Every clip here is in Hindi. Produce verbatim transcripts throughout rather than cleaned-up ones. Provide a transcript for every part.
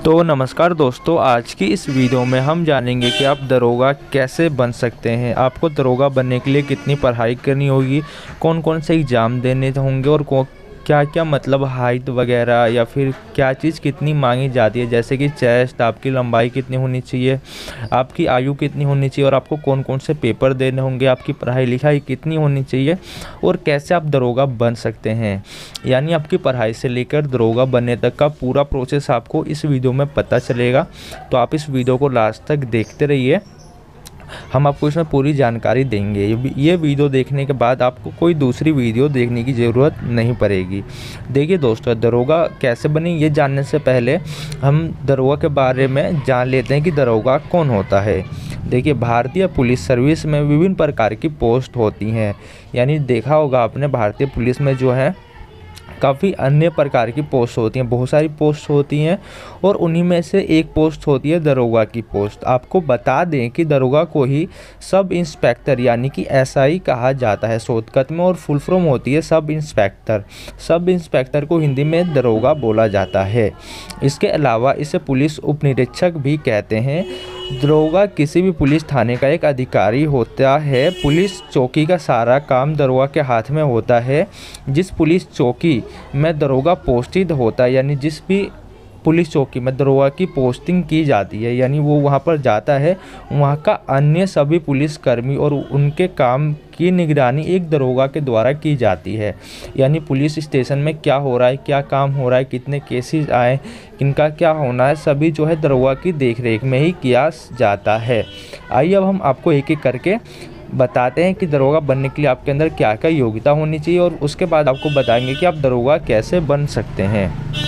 तो नमस्कार दोस्तों, आज की इस वीडियो में हम जानेंगे कि आप दरोगा कैसे बन सकते हैं। आपको दरोगा बनने के लिए कितनी पढ़ाई करनी होगी, कौन कौन से एग्ज़ाम देने होंगे और क्या क्या मतलब हाइट वगैरह या फिर क्या चीज़ कितनी मांगी जाती है, जैसे कि चेस्ट, आपकी लंबाई कितनी होनी चाहिए, आपकी आयु कितनी होनी चाहिए और आपको कौन कौन से पेपर देने होंगे, आपकी पढ़ाई लिखाई कितनी होनी चाहिए और कैसे आप दरोगा बन सकते हैं। यानी आपकी पढ़ाई से लेकर दरोगा बनने तक का पूरा प्रोसेस आपको इस वीडियो में पता चलेगा। तो आप इस वीडियो को लास्ट तक देखते रहिए, हम आपको इसमें पूरी जानकारी देंगे। ये वीडियो देखने के बाद आपको कोई दूसरी वीडियो देखने की ज़रूरत नहीं पड़ेगी। देखिए दोस्तों, दरोगा कैसे बने ये जानने से पहले हम दरोगा के बारे में जान लेते हैं कि दरोगा कौन होता है। देखिए, भारतीय पुलिस सर्विस में विभिन्न प्रकार की पोस्ट होती हैं। यानी देखा होगा आपने, भारतीय पुलिस में जो है काफ़ी अन्य प्रकार की पोस्ट होती हैं, बहुत सारी पोस्ट होती हैं और उन्हीं में से एक पोस्ट होती है दरोगा की पोस्ट। आपको बता दें कि दरोगा को ही सब इंस्पेक्टर यानी कि एसआई कहा जाता है शॉर्टकट में, और फुल फॉर्म होती है सब इंस्पेक्टर। सब इंस्पेक्टर को हिंदी में दरोगा बोला जाता है। इसके अलावा इसे पुलिस उपनिरीक्षक भी कहते हैं। दरोगा किसी भी पुलिस थाने का एक अधिकारी होता है। पुलिस चौकी का सारा काम दरोगा के हाथ में होता है। जिस पुलिस चौकी में दरोगा पोस्टिंग होता है, यानी जिस भी पुलिस चौकी में दरोगा की पोस्टिंग की जाती है, यानी वो वहाँ पर जाता है, वहाँ का अन्य सभी पुलिसकर्मी और उनके काम की निगरानी एक दरोगा के द्वारा की जाती है। यानी पुलिस स्टेशन में क्या हो रहा है, क्या काम हो रहा है, कितने केसेस आए, किनका क्या होना है, सभी जो है दरोगा की देखरेख में ही किया जाता है। आइए अब हम आपको एक एक करके बताते हैं कि दरोगा बनने के लिए आपके अंदर क्या क्या योग्यता होनी चाहिए और उसके बाद आपको बताएंगे कि आप दरोगा कैसे बन सकते हैं।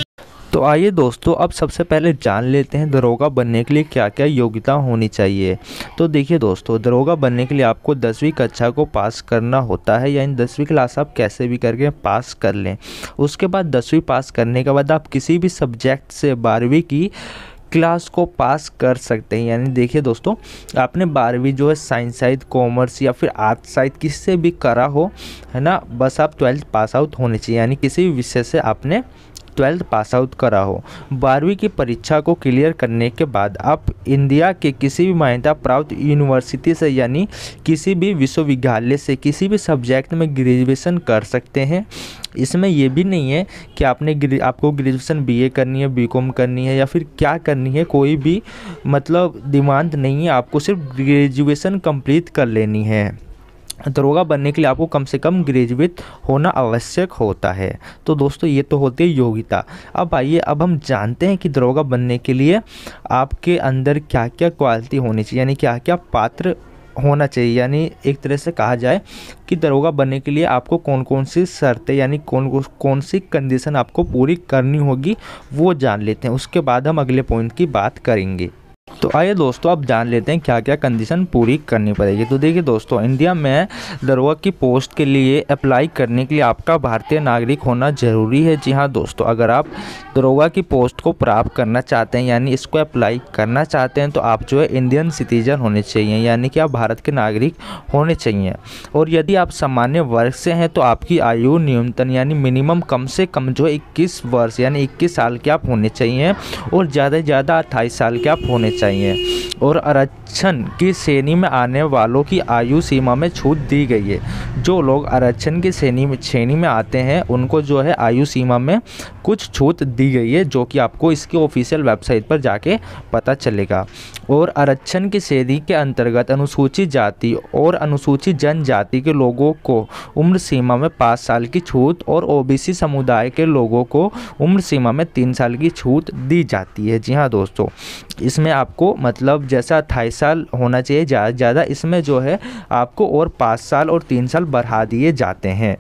तो आइए दोस्तों, अब सबसे पहले जान लेते हैं दरोगा बनने के लिए क्या क्या योग्यता होनी चाहिए। तो देखिए दोस्तों, दरोगा बनने के लिए आपको दसवीं कक्षा को पास करना होता है, यानी दसवीं क्लास आप कैसे भी करके पास कर लें। उसके बाद दसवीं पास करने के बाद आप किसी भी सब्जेक्ट से बारहवीं की क्लास को पास कर सकते हैं। यानी देखिए दोस्तों, आपने बारहवीं जो है साइंस साइड, कॉमर्स या फिर आर्ट्स साइड किससे भी करा हो, है ना, बस आप ट्वेल्थ पास आउट होने चाहिए। यानी किसी भी विषय से आपने ट्वेल्थ पास आउट करा हो। बारहवीं की परीक्षा को क्लियर करने के बाद आप इंडिया के किसी भी मान्यता प्राप्त यूनिवर्सिटी से यानी किसी भी विश्वविद्यालय से किसी भी सब्जेक्ट में ग्रेजुएशन कर सकते हैं। इसमें यह भी नहीं है कि आपने आपको ग्रेजुएशन बीए करनी है, बीकॉम करनी है या फिर क्या करनी है, कोई भी मतलब डिमांड नहीं है। आपको सिर्फ ग्रेजुएशन कंप्लीट कर लेनी है। दरोगा बनने के लिए आपको कम से कम ग्रेजुएट होना आवश्यक होता है। तो दोस्तों, ये तो होती है योग्यता। अब आइए, अब हम जानते हैं कि दरोगा बनने के लिए आपके अंदर क्या क्या क्वालिटी होनी चाहिए, यानी क्या क्या पात्र होना चाहिए। यानी एक तरह से कहा जाए कि दरोगा बनने के लिए आपको कौन कौन सी शर्तें यानी कौन कौन सी कंडीशन आपको पूरी करनी होगी, वो जान लेते हैं। उसके बाद हम अगले पॉइंट की बात करेंगे। तो आइए दोस्तों, अब जान लेते हैं क्या क्या कंडीशन पूरी करनी पड़ेगी। तो देखिए दोस्तों, इंडिया में दरोगा की पोस्ट के लिए अप्लाई करने के लिए आपका भारतीय नागरिक होना ज़रूरी है। जी हाँ दोस्तों, अगर आप दरोगा की पोस्ट को प्राप्त करना चाहते हैं, यानी इसको अप्लाई करना चाहते हैं, तो आप जो है इंडियन सिटीजन होने चाहिए, यानी कि आप भारत के नागरिक होने चाहिए। और यदि आप सामान्य वर्ग से हैं तो आपकी आयु न्यूनतम यानी मिनिमम कम से कम जो है इक्कीस वर्ष यानी इक्कीस साल के आप होने चाहिए और ज़्यादा से ज़्यादा अट्ठाईस साल के आप होने चाहिए। और आरक्षण की श्रेणी में आने वालों की आयु सीमा में छूट दी गई है। जो लोग आरक्षण की श्रेणी में श्रेणी में आते हैं उनको जो है आयु सीमा में कुछ छूट दी गई है, जो कि आपको इसकी ऑफिशियल वेबसाइट पर जाके पता चलेगा। और आरक्षण की श्रेणी के अंतर्गत अनुसूचित जाति और अनुसूचित जनजाति के लोगों को उम्र सीमा में पाँच साल की छूट और ओबीसी समुदाय के लोगों को उम्र सीमा में तीन साल की छूट दी जाती है। जी हाँ दोस्तों, इसमें आपको मतलब जैसा अट्ठाईस साल होना चाहिए ज़्यादा ज़्यादा, इसमें जो है आपको और पाँच साल और तीन साल बढ़ा दिए जाते हैं।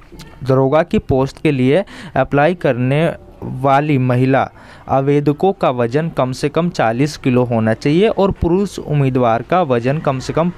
दरोगा की पोस्ट के लिए अप्लाई करने वाली महिला आवेदकों का वजन कम से कम चालीस किलो होना चाहिए और पुरुष उम्मीदवार का वजन कम से कम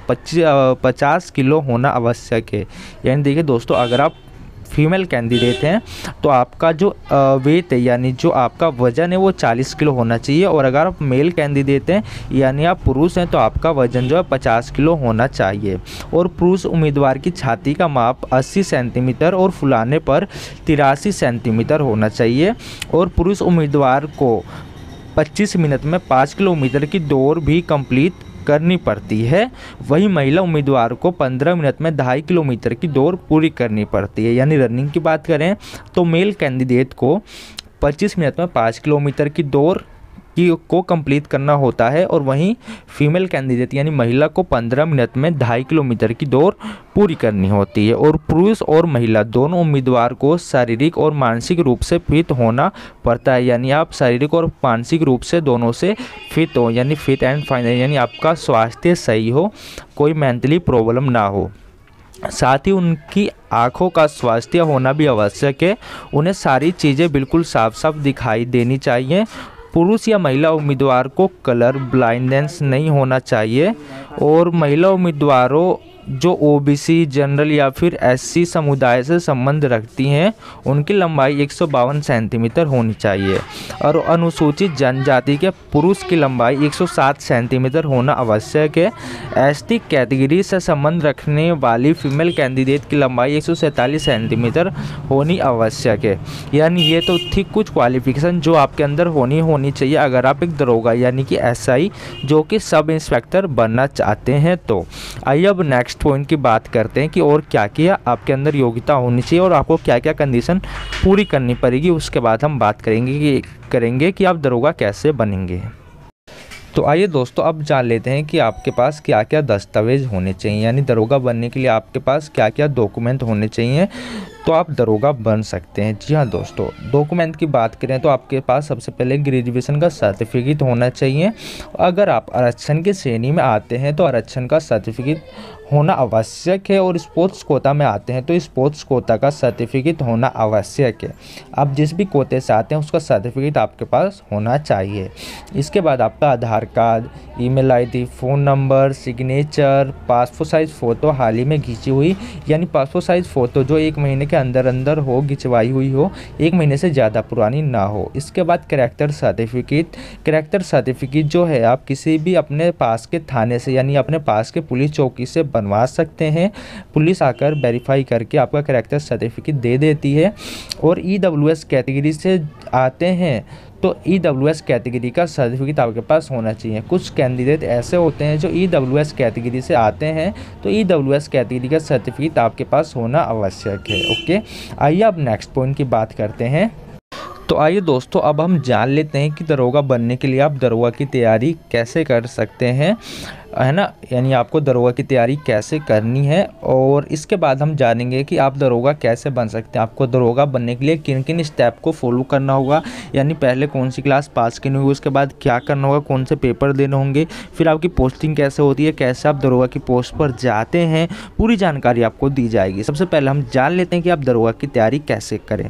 पचास किलो होना आवश्यक है। यानी देखिए दोस्तों, अगर आप फीमेल कैंडिडेट हैं तो आपका जो वेट है यानी जो आपका वज़न है वो चालीस किलो होना चाहिए, और अगर आप मेल कैंडिडेट हैं यानी आप पुरुष हैं तो आपका वज़न जो है पचास किलो होना चाहिए। और पुरुष उम्मीदवार की छाती का माप अस्सी सेंटीमीटर और फुलाने पर तिरासी सेंटीमीटर होना चाहिए। और पुरुष उम्मीदवार को पच्चीस मिनट में पाँच किलोमीटर की दौड़ भी कंप्लीट करनी पड़ती है। वही महिला उम्मीदवार को पंद्रह मिनट में ढाई किलोमीटर की दौड़ पूरी करनी पड़ती है। यानी रनिंग की बात करें तो मेल कैंडिडेट को पच्चीस मिनट में पाँच किलोमीटर की दौड़ की को कंप्लीट करना होता है और वहीं फीमेल कैंडिडेट यानी महिला को पंद्रह मिनट में ढाई किलोमीटर की दौड़ पूरी करनी होती है। और पुरुष और महिला दोनों उम्मीदवार को शारीरिक और मानसिक रूप से फिट होना पड़ता है। यानी आप शारीरिक और मानसिक रूप से दोनों से फिट हो, यानी फिट एंड फाइन, यानी आपका स्वास्थ्य सही हो, कोई मेंटली प्रॉब्लम ना हो। साथ ही उनकी आँखों का स्वास्थ्य होना भी आवश्यक है। उन्हें सारी चीज़ें बिल्कुल साफ साफ दिखाई देनी चाहिए। पुरुष या महिला उम्मीदवार को कलर ब्लाइंडनेस नहीं होना चाहिए। और महिला उम्मीदवारों जो ओबीसी, जनरल या फिर एससी समुदाय से संबंध रखती हैं उनकी लंबाई एक सौ बावन सेंटीमीटर होनी चाहिए। और अनुसूचित जनजाति के पुरुष की लंबाई एक सौ सात सेंटीमीटर होना आवश्यक है। एसटी कैटेगरी से संबंध रखने वाली फीमेल कैंडिडेट की लंबाई एक सौ सैंतालीस सेंटीमीटर होनी आवश्यक है। यानी ये तो थी कुछ क्वालिफिकेशन जो आपके अंदर होनी होनी चाहिए अगर आप एक दरोगा यानी कि एसआई जो कि सब इंस्पेक्टर बनना चाहते हैं। तो आइए अब नेक्स्ट पॉइंट की बात करते हैं कि और क्या क्या आपके अंदर योग्यता होनी चाहिए और आपको क्या क्या कंडीशन पूरी करनी पड़ेगी। उसके बाद हम बात करेंगे कि करेंगे कि आप दरोगा कैसे बनेंगे। तो आइए दोस्तों अब जान लेते हैं कि आपके पास क्या क्या दस्तावेज होने चाहिए, यानी दरोगा बनने के लिए आपके पास क्या क्या डॉक्यूमेंट होने चाहिए तो आप दरोगा बन सकते हैं। जी हाँ दोस्तों, डॉक्यूमेंट की बात करें तो आपके पास सबसे पहले ग्रेजुएशन का सर्टिफिकेट होना चाहिए। अगर आप आरक्षण की श्रेणी में आते हैं तो आरक्षण का सर्टिफिकेट होना आवश्यक है। और स्पोर्ट्स कोटा में आते हैं तो स्पोर्ट्स कोटा का सर्टिफिकेट होना आवश्यक है। आप जिस भी कोटे से आते हैं उसका सर्टिफिकेट आपके पास होना चाहिए। इसके बाद आपका Aadhaar card, email ID, phone number, signature, passport size photo हाल ही में खींची हुई, यानी पासपोर्ट साइज़ फ़ोटो जो एक महीने के अंदर अंदर हो, खिंचवाई हुई हो, एक महीने से ज़्यादा पुरानी ना हो। इसके बाद कैरेक्टर सर्टिफिकेट। कैरेक्टर सर्टिफिकेट जो है आप किसी भी अपने पास के थाने से यानी अपने पास के पुलिस चौकी से बनवा सकते हैं। पुलिस आकर वेरीफाई करके आपका कैरेक्टर सर्टिफिकेट दे देती है। और ईडब्ल्यूएस कैटेगरी से आते हैं तो ईडब्ल्यूएस कैटेगरी का सर्टिफिकेट आपके पास होना चाहिए। कुछ कैंडिडेट ऐसे होते हैं जो ईडब्ल्यूएस कैटेगरी से आते हैं तो ईडब्ल्यूएस कैटेगरी का सर्टिफिकेट आपके पास होना आवश्यक है। ओके, आइए अब नेक्स्ट पॉइंट की बात करते हैं। तो आइए दोस्तों अब हम जान लेते हैं कि दरोगा बनने के लिए आप दरोगा की तैयारी कैसे कर सकते हैं, है ना, यानी आपको दरोगा की तैयारी कैसे करनी है। और इसके बाद हम जानेंगे कि आप दरोगा कैसे बन सकते हैं। आपको दरोगा बनने के लिए किन किन स्टेप को फॉलो करना होगा, यानी पहले कौन सी क्लास पास करनी होगी, उसके बाद क्या करना होगा, कौन से पेपर देने होंगे, फिर आपकी पोस्टिंग कैसे होती है, कैसे आप दरोगा की पोस्ट पर जाते हैं, पूरी जानकारी आपको दी जाएगी। सबसे पहले हम जान लेते हैं कि आप दरोगा की तैयारी कैसे करें।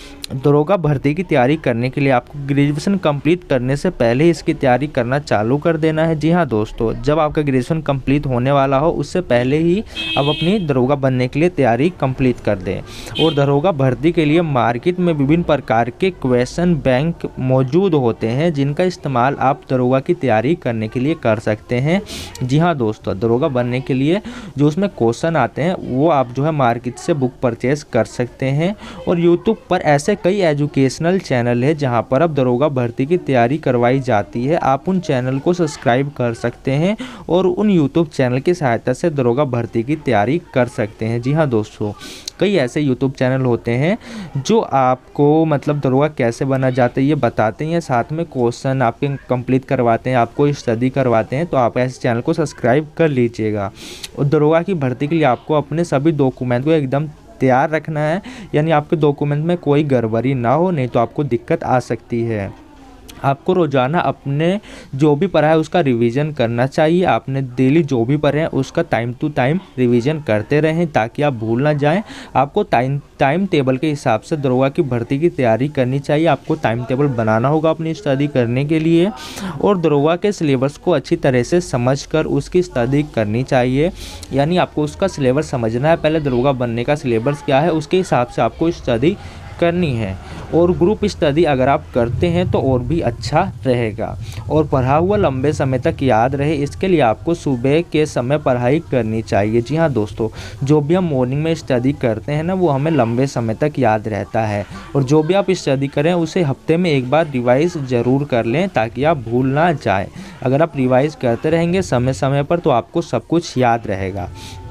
दरोगा भर्ती की तैयारी करने के लिए आपको ग्रेजुएशन कंप्लीट करने से पहले इसकी तैयारी करना चालू कर देना है। जी हाँ दोस्तों, जब आपका ग्रेजुएशन कंप्लीट होने वाला हो उससे पहले ही आप अपनी दरोगा बनने के लिए तैयारी कंप्लीट कर दें। और दरोगा भर्ती के लिए मार्केट में विभिन्न प्रकार के क्वेश्चन बैंक मौजूद होते हैं जिनका इस्तेमाल आप दरोगा की तैयारी करने के लिए कर सकते हैं। जी हाँ दोस्तों, दरोगा बनने के लिए जो उसमें क्वेश्चन आते हैं वो आप जो है मार्केट से बुक परचेज कर सकते हैं। और यूट्यूब पर ऐसे कई एजुकेशनल चैनल है जहां पर अब दरोगा भर्ती की तैयारी करवाई जाती है। आप उन चैनल को सब्सक्राइब कर सकते हैं और उन यूट्यूब चैनल की सहायता से दरोगा भर्ती की तैयारी कर सकते हैं। जी हाँ दोस्तों, कई ऐसे यूट्यूब चैनल होते हैं जो आपको मतलब दरोगा कैसे बना जाता है ये बताते हैं, साथ में क्वेश्चन आपके कंप्लीट करवाते हैं, आपको स्टडी करवाते हैं। तो आप ऐसे चैनल को सब्सक्राइब कर लीजिएगा। और दरोगा की भर्ती के लिए आपको अपने सभी डॉक्यूमेंट को एकदम तैयार रखना है, यानी आपके डॉक्यूमेंट में कोई गड़बड़ी ना हो, नहीं तो आपको दिक्कत आ सकती है। आपको रोज़ाना अपने जो भी पढ़ा है उसका रिवीजन करना चाहिए। आपने डेली जो भी पढ़े हैं उसका टाइम टू टाइम रिवीजन करते रहें ताकि आप भूल ना जाएं। आपको टाइम टाइम टेबल के हिसाब से दरोगा की भर्ती की तैयारी करनी चाहिए। आपको टाइम टेबल बनाना होगा अपनी स्टडी करने के लिए और दरोगा के सिलेबस को अच्छी तरह से समझकर उसकी स्टडी करनी चाहिए। यानी आपको उसका सिलेबस समझना है, पहले दरोगा बनने का सिलेबस क्या है उसके हिसाब से आपको स्टडी करनी है। और ग्रुप स्टडी अगर आप करते हैं तो और भी अच्छा रहेगा। और पढ़ा हुआ लंबे समय तक याद रहे, इसके लिए आपको सुबह के समय पढ़ाई करनी चाहिए। जी हाँ दोस्तों, जो भी हम मॉर्निंग में स्टडी करते हैं ना, वो हमें लंबे समय तक याद रहता है। और जो भी आप स्टडी करें उसे हफ्ते में एक बार रिवाइज़ ज़रूर कर लें, ताकि आप भूल ना जाए। अगर आप रिवाइज़ करते रहेंगे समय समय पर तो आपको सब कुछ याद रहेगा।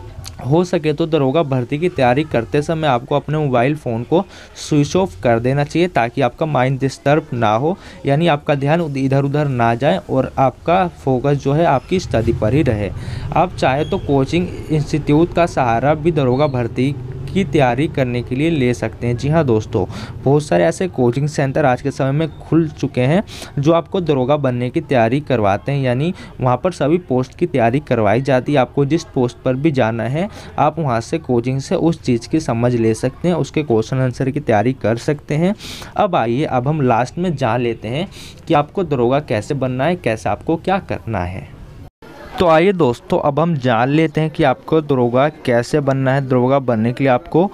हो सके तो दरोगा भर्ती की तैयारी करते समय आपको अपने मोबाइल फ़ोन को स्विच ऑफ कर देना चाहिए, ताकि आपका माइंड डिस्टर्ब ना हो, यानी आपका ध्यान इधर उधर ना जाए और आपका फोकस जो है आपकी स्टडी पर ही रहे। आप चाहे तो कोचिंग इंस्टीट्यूट का सहारा भी दरोगा भर्ती की तैयारी करने के लिए ले सकते हैं। जी हाँ दोस्तों, बहुत सारे ऐसे कोचिंग सेंटर आज के समय में खुल चुके हैं जो आपको दरोगा बनने की तैयारी करवाते हैं, यानी वहाँ पर सभी पोस्ट की तैयारी करवाई जाती है। आपको जिस पोस्ट पर भी जाना है आप वहाँ से कोचिंग से उस चीज़ की समझ ले सकते हैं, उसके क्वेश्चन आंसर की तैयारी कर सकते हैं। अब आइए, अब हम लास्ट में जान लेते हैं कि आपको दरोगा कैसे बनना है, कैसे आपको क्या करना है। तो आइए दोस्तों, अब हम जान लेते हैं कि आपको दरोगा कैसे बनना है। दरोगा बनने के लिए आपको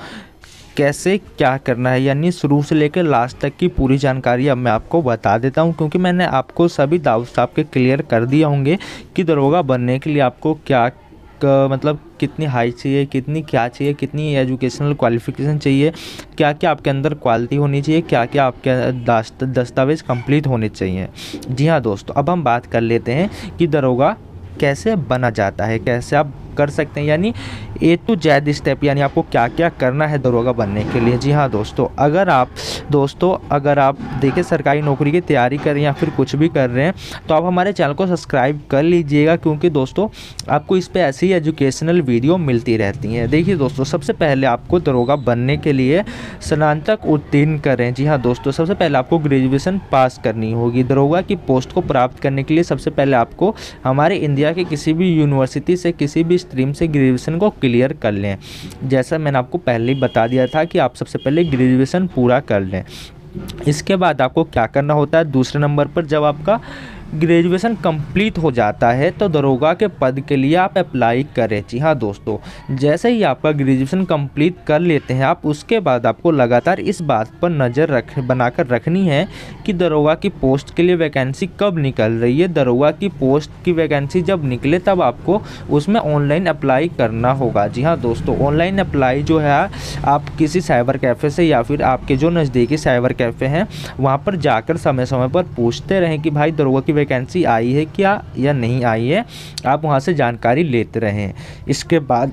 कैसे क्या करना है, यानी शुरू से लेकर लास्ट तक की पूरी जानकारी अब मैं आपको बता देता हूं, क्योंकि मैंने आपको सभी डाउट्स आपके क्लियर कर दिए होंगे कि दरोगा बनने के लिए आपको क्या क, मतलब कितनी हाइट चाहिए, कितनी क्या चाहिए, कितनी एजुकेशनल क्वालिफिकेशन चाहिए, क्या क्या आपके अंदर क्वालिटी होनी चाहिए, क्या क्या आपके दस्तावेज़ कंप्लीट होने चाहिए। जी हाँ दोस्तों, अब हम बात कर लेते हैं कि दरोगा कैसे बना जाता है, कैसे आप कर सकते हैं, यानी ए टू जेड स्टेप, यानी आपको क्या क्या करना है दरोगा बनने के लिए। जी हाँ दोस्तों, अगर आप दोस्तों अगर आप देखिए सरकारी नौकरी की तैयारी कर रहे हैं या फिर कुछ भी कर रहे हैं, तो आप हमारे चैनल को सब्सक्राइब कर लीजिएगा, क्योंकि दोस्तों आपको इस पर ऐसी एजुकेशनल वीडियो मिलती रहती हैं। देखिए दोस्तों, सबसे पहले आपको दरोगा बनने के लिए स्नातक उत्तीर्ण करें। जी हाँ दोस्तों, सबसे पहले आपको ग्रेजुएशन पास करनी होगी। दरोगा की पोस्ट को प्राप्त करने के लिए सबसे पहले आपको हमारे इंडिया के किसी भी यूनिवर्सिटी से, किसी भी स्ट्रीम से ग्रेजुएशन को क्लियर कर लें। जैसा मैंने आपको पहले ही बता दिया था कि आप सबसे पहले ग्रेजुएशन पूरा कर लें। इसके बाद आपको क्या करना होता है, दूसरे नंबर पर जब आपका ग्रेजुएशन कंप्लीट हो जाता है तो दरोगा के पद के लिए आप अप्लाई करें। जी हाँ दोस्तों, जैसे ही आपका ग्रेजुएशन कंप्लीट कर लेते हैं आप, उसके बाद आपको लगातार इस बात पर नज़र रख बनाकर रखनी है कि दरोगा की पोस्ट के लिए वैकेंसी कब निकल रही है। दरोगा की पोस्ट की वैकेंसी जब निकले तब आपको उसमें ऑनलाइन अप्लाई करना होगा। जी हाँ दोस्तों, ऑनलाइन अप्लाई जो है आप किसी साइबर कैफ़े से या फिर आपके जो नज़दीकी साइबर कैफ़े हैं वहाँ पर जाकर समय समय पर पूछते रहें कि भाई दरोगा की वैकेंसी आई है क्या या नहीं आई है, आप वहाँ से जानकारी लेते रहें। इसके बाद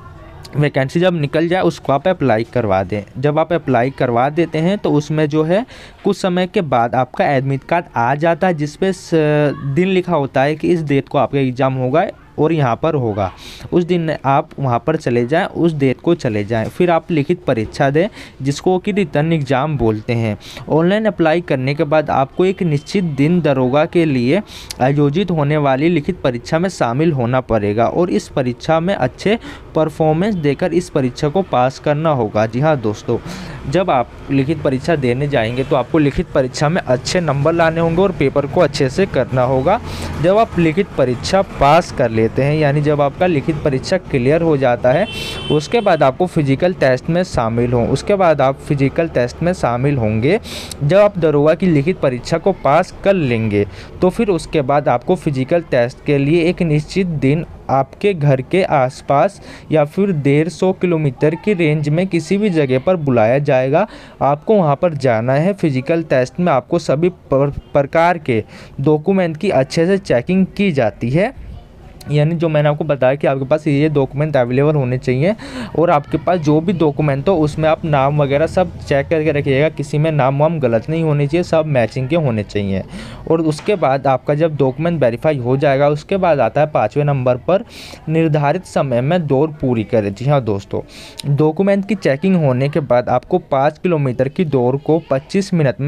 वैकेंसी जब निकल जाए उसको आप अप्लाई करवा दें। जब आप अप्लाई करवा देते हैं तो उसमें जो है कुछ समय के बाद आपका एडमिट कार्ड आ जाता है, जिस पे दिन लिखा होता है कि इस डेट को आपका एग्ज़ाम होगा और यहाँ पर होगा। उस दिन आप वहाँ पर चले जाएं, उस डेट को चले जाएं, फिर आप लिखित परीक्षा दें, जिसको कि रिटर्न एग्ज़ाम बोलते हैं। ऑनलाइन अप्लाई करने के बाद आपको एक निश्चित दिन दरोगा के लिए आयोजित होने वाली लिखित परीक्षा में शामिल होना पड़ेगा और इस परीक्षा में अच्छे परफॉर्मेंस देकर इस परीक्षा को पास करना होगा। जी हाँ दोस्तों, जब आप लिखित परीक्षा देने जाएंगे तो आपको लिखित परीक्षा में अच्छे नंबर लाने होंगे और पेपर को अच्छे से करना होगा। जब आप लिखित परीक्षा पास कर लेते हैं, यानी जब आपका लिखित परीक्षा क्लियर हो जाता है, उसके बाद आपको फिजिकल टेस्ट में शामिल हों उसके बाद आप फिजिकल टेस्ट में शामिल होंगे। जब आप दरोगा की लिखित परीक्षा को पास कर लेंगे तो फिर उसके बाद आपको फिजिकल टेस्ट के लिए एक निश्चित दिन आपके घर के आसपास या फिर डेढ़ सौ किलोमीटर की रेंज में किसी भी जगह पर बुलाया जाएगा। आपको वहां पर जाना है। फिजिकल टेस्ट में आपको सभी प्रकार के डॉक्यूमेंट की अच्छे से चेकिंग की जाती है, यानी जो मैंने आपको बताया कि आपके पास ये डॉक्यूमेंट अवेलेबल होने चाहिए और आपके पास जो भी डॉक्यूमेंट हो उसमें आप नाम वगैरह सब चेक करके रखिएगा, किसी में नाम वाम गलत नहीं होने चाहिए, सब मैचिंग के होने चाहिए। और उसके बाद आपका जब डॉक्यूमेंट वेरीफाई हो जाएगा उसके बाद आता है पाँचवें नंबर पर निर्धारित समय में दौड़ पूरी करें। जी हाँ दोस्तों, डॉक्यूमेंट की चेकिंग होने के बाद आपको पाँच किलोमीटर की दौड़ को पच्चीस मिनट में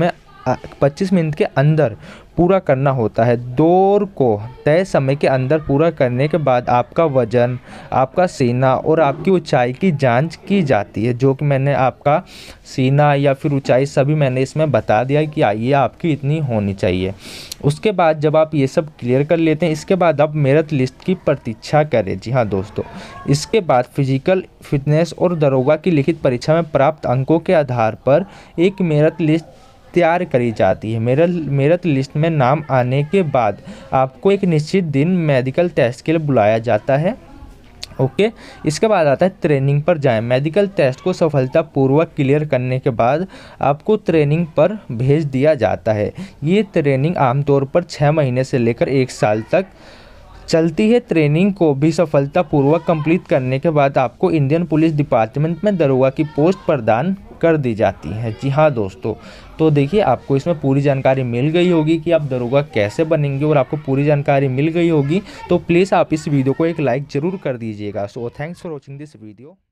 पच्चीस मिनट के अंदर पूरा करना होता है। दौड़ को तय समय के अंदर पूरा करने के बाद आपका वज़न, आपका सीना और आपकी ऊंचाई की जांच की जाती है, जो कि मैंने आपका सीना या फिर ऊंचाई सभी मैंने इसमें बता दिया कि ये आपकी इतनी होनी चाहिए। उसके बाद जब आप ये सब क्लियर कर लेते हैं, इसके बाद आप मेरिट लिस्ट की प्रतीक्षा करें। जी हाँ दोस्तों, इसके बाद फिजिकल फिटनेस और दरोगा की लिखित परीक्षा में प्राप्त अंकों के आधार पर एक मेरिट लिस्ट तैयार करी जाती है। मेरिट मेरिट लिस्ट में नाम आने के बाद आपको एक निश्चित दिन मेडिकल टेस्ट के लिए बुलाया जाता है। ओके, इसके बाद आता है ट्रेनिंग पर जाएं। मेडिकल टेस्ट को सफलतापूर्वक क्लियर करने के बाद आपको ट्रेनिंग पर भेज दिया जाता है। ये ट्रेनिंग आमतौर पर छः महीने से लेकर एक साल तक चलती है। ट्रेनिंग को भी सफलतापूर्वक कंप्लीट करने के बाद आपको इंडियन पुलिस डिपार्टमेंट में दरोगा की पोस्ट प्रदान कर दी जाती है। जी हाँ दोस्तों, तो देखिए आपको इसमें पूरी जानकारी मिल गई होगी कि आप दरोगा कैसे बनेंगे, और आपको पूरी जानकारी मिल गई होगी तो प्लीज़ आप इस वीडियो को एक लाइक ज़रूर कर दीजिएगा। So thanks for watching this video.